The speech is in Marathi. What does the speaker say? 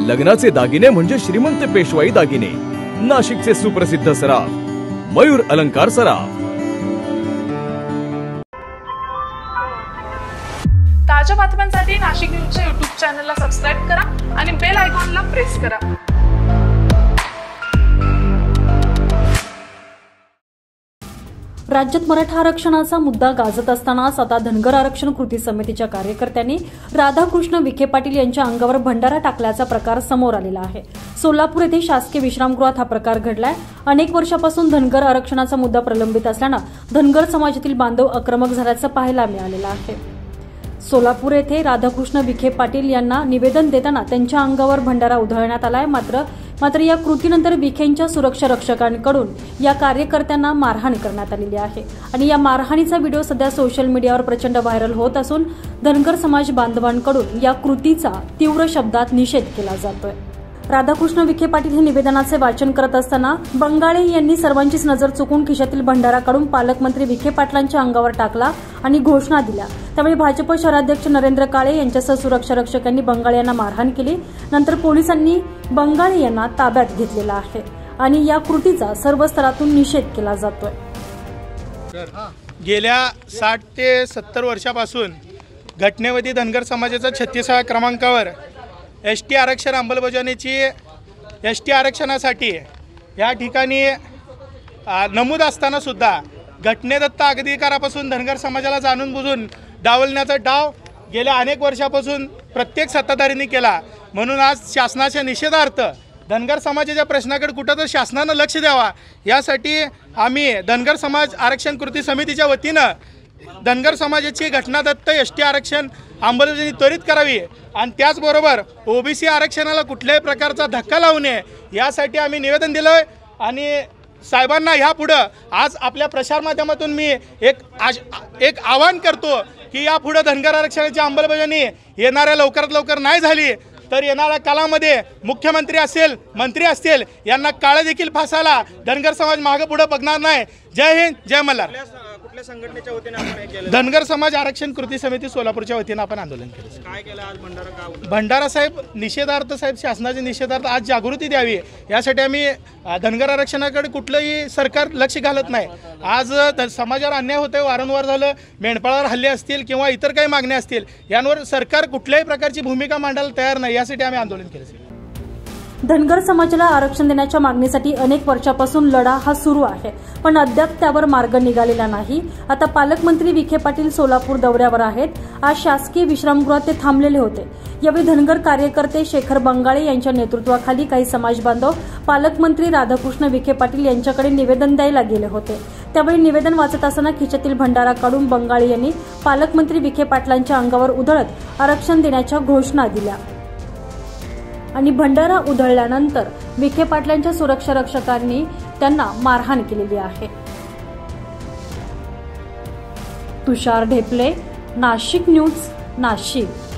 लग्नाचे दागिने म्हणजे श्रीमंत पेशवाई दागिने। नाशिकचे सुप्रसिद्ध सराफ मयूर अलंकार सराफ। ताज्या बातम्यांसाठी नाशिक न्यूजच्या YouTube चॅनलला सबस्क्राइब करा आणि बेल आयकॉनला प्रेस करा। राज्यात मराठा आरक्षणाचा मुद्दा गाजत असतानाच आता धनगर आरक्षण कृती समितीच्या कार्यकर्त्यांनी राधाकृष्ण विखे पाटील यांच्या अंगावर भंडारा टाकल्याचा प्रकार समोर आलेला आहे। सोलापूर येथे शासकीय विश्रामगृहात हा प्रकार घडलाय। अनेक वर्षापासून धनगर आरक्षणाचा मुद्दा प्रलंबित असल्यानं धनगर समाजातील बांधव आक्रमक झाल्याचं पाहायला मिळालेलं आहे। सोलापूर येथे राधाकृष्ण विखे पाटील यांना निवेदन देताना त्यांच्या अंगावर भंडारा उधळण्यात आलाय। मात्र या कृतीनंतर विखेंच्या सुरक्षा रक्षकांकडून या कार्यकर्त्यांना मारहाण करण्यात आलेली आहे आणि या मारहाणीचा व्हिडिओ सध्या सोशल मीडियावर प्रचंड व्हायरल होत असून धनगर समाज बांधवांकडून या कृतीचा तीव्र शब्दात निषेध केला जातोय। राधाकृष्ण विखे पाटील हे निवेदनाचे वाचन करत असताना बंगाळे यांनी सर्वांचीच नजर चुकून खिशातील भंडारा काढून पालकमंत्री विखे पाटलांच्या अंगावर टाकला आणि घोषणा दिल्या। त्यावेळी भाजप शहराध्यक्ष नरेंद्र काळे यांच्यासह सुरक्षा रक्षकांनी बंगाळे यांना मारहाण केली। नंतर पोलिसांनी बंगाळे यांना ताब्यात घेतलेला आहे आणि या कृतीचा सर्व स्तरातून निषेध केला जातोय। गेल्या 60 ते 70 वर्षापासून घटनेवधी धनगर समाजाचा 36व्या क्रमांकावर एसटी आरक्षण अंमलबजावणीची एसटी आरक्षणासाठी या ठिकाणी नमूद असताना सुद्धा घटनेदत्त अधिकारापासून धनगर समाजाला जाणून बुजून डावलण्याचा डाव गेल्या अनेक वर्षापासून प्रत्येक सत्ताधाऱ्यांनी केला। म्हणून आज शासनाच्या निषेधार्थ धनगर समाजाच्या प्रश्नाकडे कुठं तर शासनानं लक्ष द्यावा यासाठी आम्ही धनगर समाज आरक्षण कृती समितीच्या वतीनं धनगर समाजाची घटनादत्त एसटी आरक्षण अंमलबजावणी त्वरित करावी आणि त्याचबरोबर ओबीसी आरक्षणाला कुठल्याही प्रकारचा धक्का लावू नये यासाठी आम्ही निवेदन दिलं आणि साहेबांना ह्यापुढं आज आपल्या प्रसार माध्यमातून मी एक आवाहन करतो की यापुढं धनगर आरक्षणाची अंमलबजावणी येणाऱ्या लवकरात लवकर नाही झाली तर येणाऱ्या काळामध्ये मुख्यमंत्री असेल मंत्री असतील यांना काळं देखील फासाला धनगर समाज मागे पुढे बघणार नाही। जय हिंद जय मल्हार। कुठल्या संघटनेच्या वतीने आपण हे केलं? धनगर समाज आरक्षण कृती समिती सोलापूरच्या वतीने आपण आंदोलन केलं। काय केलं आज भंडारा का? भंडारा साहेब निषेधार्थ साहेब शासनाच्या निषेधार्थ आज जागृती द्यावी यासाठी आम्ही धनगर आरक्षणाकडे कुठलंही सरकार लक्ष घालत नाही। आज समाजावर अन्याय होतोय, वारंवार झालं, मेंढपाळावर हल्ले असतील किंवा इतर काही मागण्या असतील यांवर सरकार कुठल्याही प्रकारची भूमिका मांडायला तयार नाही यासाठी आम्ही आंदोलन केलं। धनगर समाजाला आरक्षण देण्याच्या मागणीसाठी अनेक वर्षापासून लढा हा सुरू आहे, पण अद्याप त्यावर मार्ग निघालेला नाही। आता पालकमंत्री विखे पाटील सोलापूर दौऱ्यावर आहेत। आज शासकीय विश्रामगृहात ते थांबलेले होते। यावेळी धनगर कार्यकर्ते शेखर बंगाळे यांच्या नेतृत्वाखाली काही समाज बांधव पालकमंत्री राधाकृष्ण विखे पाटील यांच्याकडे निवेदन द्यायला गेले होते। त्यावेळी निवेदन वाचत असताना खिशातील भंडारा काढून बंगाळे यांनी पालकमंत्री विखे पाटलांच्या अंगावर उधळत आरक्षण देण्याच्या घोषणा दिल्या आणि भंडारा उधळल्यानंतर विखे पाटलांच्या सुरक्षा रक्षकांनी त्यांना मारहाण केलेली आहे। तुषार ढेपले, नाशिक न्यूज, नाशिक।